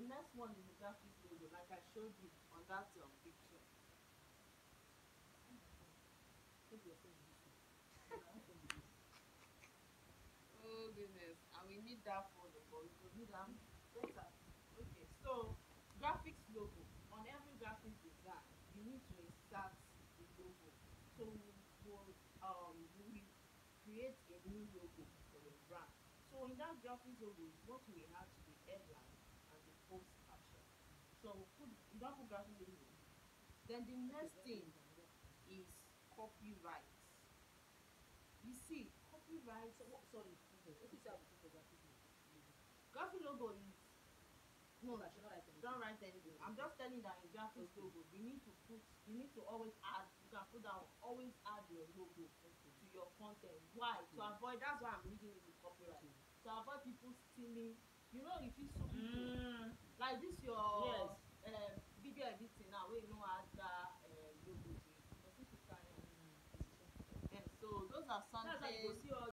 next one is the graphics logo, like I showed you on that picture. Take your phone with this one. My own phone with this. Oh goodness, and we need that phone, but we could need them better. Okay, so graphics logo. On every graphics design, you need to insert the logo. So we create a new logo for your brand. So in that graphics logo is what we add to the headline and the post caption. So you don't put graphic logo. Then the next thing is copyright. You see, copyright. So what, sorry, what is that for graphic logo? Graphic logo is no, I should not write anything. don't write anything. I'm just telling you that in graphics Okay. logo, you need to always add. You can put down always add your logo to your content. Why? To avoid. That's why I'm reading it with copyright. To avoid people stealing. You know, if you sue people like this, your Yes. video editing now, where you know add that logo to it. Person fit carry am. Decision. And so those are That's how you go something. see all